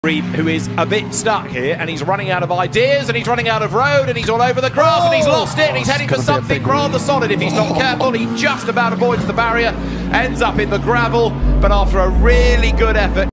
Who is a bit stuck here, and he's running out of ideas, and he's running out of road, and he's all over the grass, and he's lost it, and he's heading for something rather solid. If he's not careful, he just about avoids the barrier, ends up in the gravel, but after a really good effort.